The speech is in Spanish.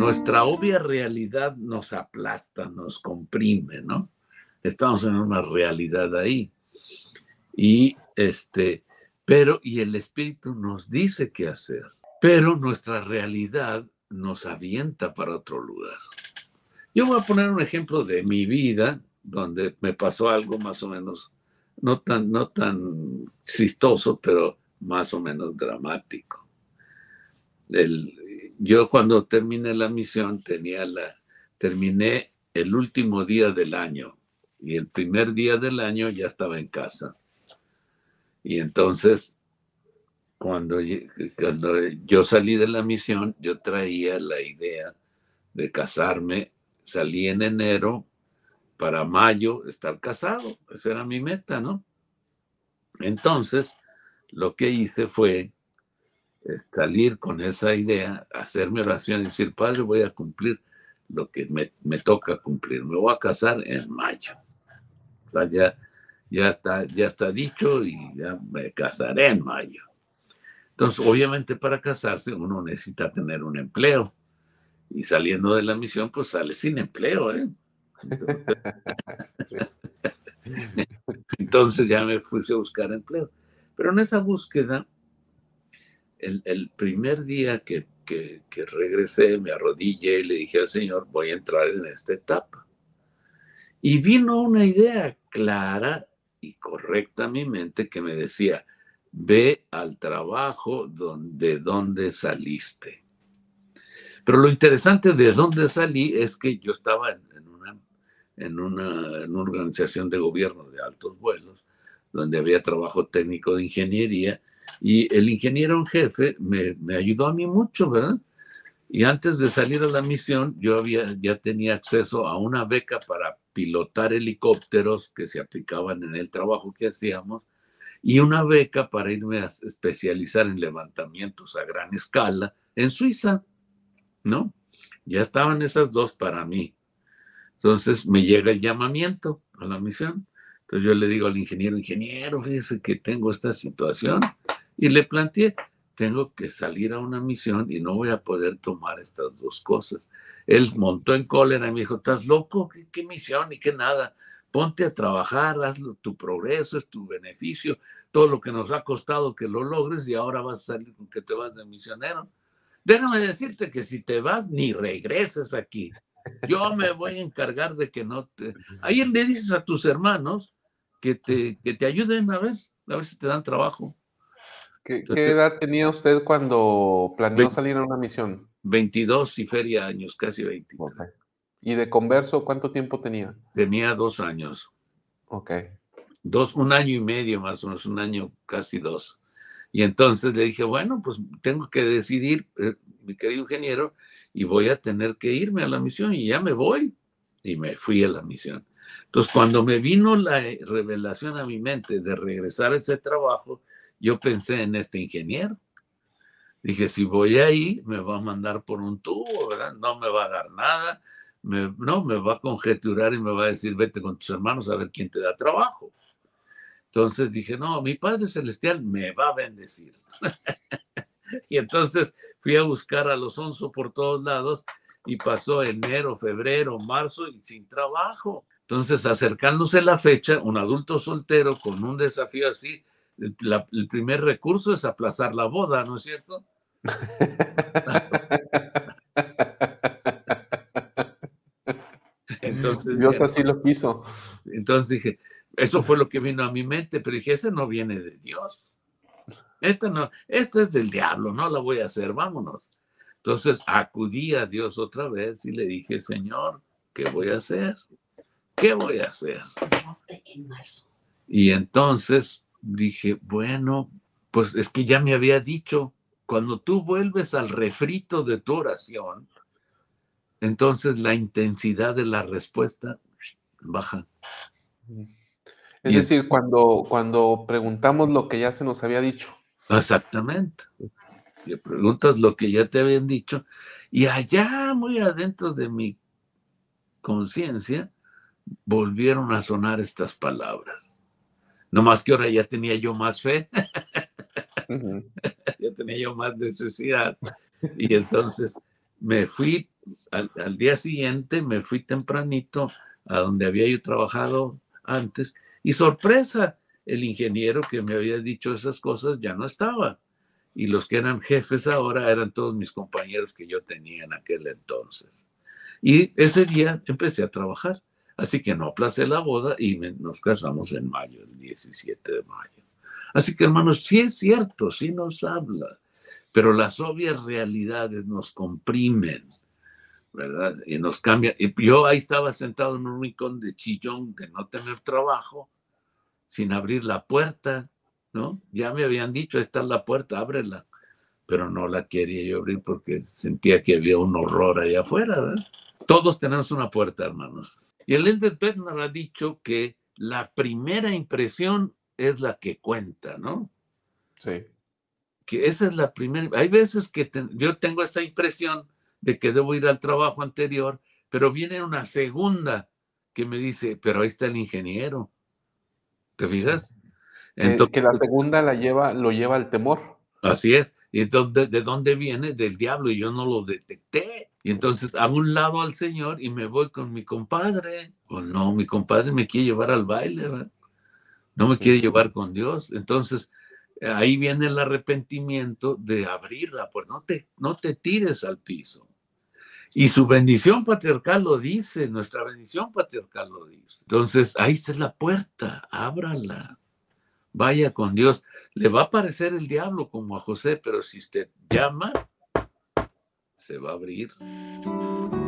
nuestra obvia realidad nos aplasta, nos comprime, ¿no? Estamos en una realidad ahí. Y y el Espíritu nos dice qué hacer, pero nuestra realidad nos avienta para otro lugar. Yo voy a poner un ejemplo de mi vida, donde me pasó algo más o menos, no tan chistoso, pero más o menos dramático. Yo cuando terminé la misión terminé el último día del año, y el primer día del año ya estaba en casa. Y entonces, cuando yo salí de la misión, yo traía la idea de casarme. Salí en enero, para mayo estar casado. Esa era mi meta, ¿no? Entonces, lo que hice fue salir con esa idea, hacer mi oración y decir: Padre, voy a cumplir lo que me toca cumplir. Me voy a casar en mayo. O sea, ya está dicho, y ya me casaré en mayo. Entonces, obviamente, para casarse uno necesita tener un empleo. Y saliendo de la misión, pues sale sin empleo, ¿eh? Entonces ya me fui a buscar empleo. Pero en esa búsqueda, el primer día que regresé, me arrodillé y le dije al Señor: voy a entrar en esta etapa. Y vino una idea clara y correcta a mi mente que me decía: ve al trabajo de donde saliste. Pero lo interesante de dónde salí es que yo estaba en una organización de gobierno de altos vuelos, donde había trabajo técnico de ingeniería, y el ingeniero en jefe me ayudó a mí mucho, ¿verdad? Y antes de salir a la misión, yo ya tenía acceso a una beca para pilotar helicópteros que se aplicaban en el trabajo que hacíamos, y una beca para irme a especializar en levantamientos a gran escala en Suiza, ¿no? Ya estaban esas dos para mí. Entonces me llega el llamamiento a la misión. Entonces yo le digo al ingeniero, fíjese que tengo esta situación, y le planteé: tengo que salir a una misión y no voy a poder tomar estas dos cosas. Él montó en cólera y me dijo: ¿estás loco? ¿Qué misión y qué nada? Ponte a trabajar, hazlo, tu progreso es tu beneficio, todo lo que nos ha costado que lo logres, y ahora vas a salir con que te vas de misionero. Déjame decirte que si te vas, ni regreses aquí. Yo me voy a encargar de que no te... Ahí le dices a tus hermanos que te ayuden a ver si te dan trabajo. ¿Qué edad tenía usted cuando planeó salir a una misión? 22 y feria años, casi 23. Okay. ¿Y de converso cuánto tiempo tenía? Tenía 2 años. Ok. 1 año y medio más o menos, 1 año, casi 2. Y entonces le dije: bueno, pues tengo que decidir, mi querido ingeniero, y voy a tener que irme a la misión, y ya me voy. Y me fui a la misión. Entonces, cuando me vino la revelación a mi mente de regresar a ese trabajo, yo pensé en este ingeniero. Dije: si voy ahí, me va a mandar por un tubo, ¿verdad? No me va a dar nada. Me va a conjeturar y me va a decir: vete con tus hermanos a ver quién te da trabajo. Entonces dije: no, mi Padre Celestial me va a bendecir. Y entonces fui a buscar a Alonso por todos lados, y pasó enero, febrero, marzo, y sin trabajo. Entonces, acercándose la fecha, un adulto soltero con un desafío así, el primer recurso es aplazar la boda, ¿no es cierto? Entonces, Dios así lo quiso. entonces dije, eso fue lo que vino a mi mente, pero dije: ese no viene de Dios. Esta es del diablo, no la voy a hacer, vámonos. Entonces acudí a Dios otra vez y le dije: Señor, ¿qué voy a hacer? ¿Qué voy a hacer? Y entonces dije: bueno, pues es que ya me había dicho, cuando tú vuelves al refrito de tu oración, entonces la intensidad de la respuesta baja. Es decir, cuando preguntamos lo que ya se nos había dicho. Exactamente. Le preguntas lo que ya te habían dicho, y allá muy adentro de mi conciencia volvieron a sonar estas palabras. No más que ahora ya tenía yo más fe, ya tenía yo más necesidad, y entonces me fui al día siguiente me fui tempranito a donde había yo trabajado antes y sorpresa, el ingeniero que me había dicho esas cosas ya no estaba. Y los que eran jefes ahora eran todos mis compañeros que yo tenía en aquel entonces. Y ese día empecé a trabajar. Así que no aplacé la boda y nos casamos en mayo, el 17 de mayo. Así que, hermanos, sí es cierto, sí nos habla, pero las obvias realidades nos comprimen, ¿verdad? Y nos cambian. Y yo ahí estaba sentado en un rincón de chillón, de no tener trabajo, sin abrir la puerta, ¿no? Ya me habían dicho, está la puerta, ábrela, pero no la quería yo abrir porque sentía que había un horror allá afuera, ¿verdad? Todos tenemos una puerta, hermanos. Y el Elder Bednar ha dicho que la primera impresión es la que cuenta, ¿no? Sí. Que esa es la primera. Hay veces que yo tengo esa impresión de que debo ir al trabajo anterior, pero viene una segunda que me dice, pero ahí está el ingeniero. ¿Te Sí. fijas? Que la Entonces, segunda lo lleva al temor. así es. Y entonces, ¿de dónde viene? Del diablo, y yo no lo detecté. Y entonces hago un lado al Señor y me voy con mi compadre. Pues no, mi compadre me quiere llevar al baile, ¿verdad? No me quiere Sí. llevar con Dios. Entonces, ahí viene el arrepentimiento de abrirla, pues no te tires al piso. Y su bendición patriarcal lo dice, nuestra bendición patriarcal lo dice. Entonces, ahí está la puerta, ábrala. Vaya con Dios. Le va a aparecer el diablo como a José, pero si usted llama, se va a abrir.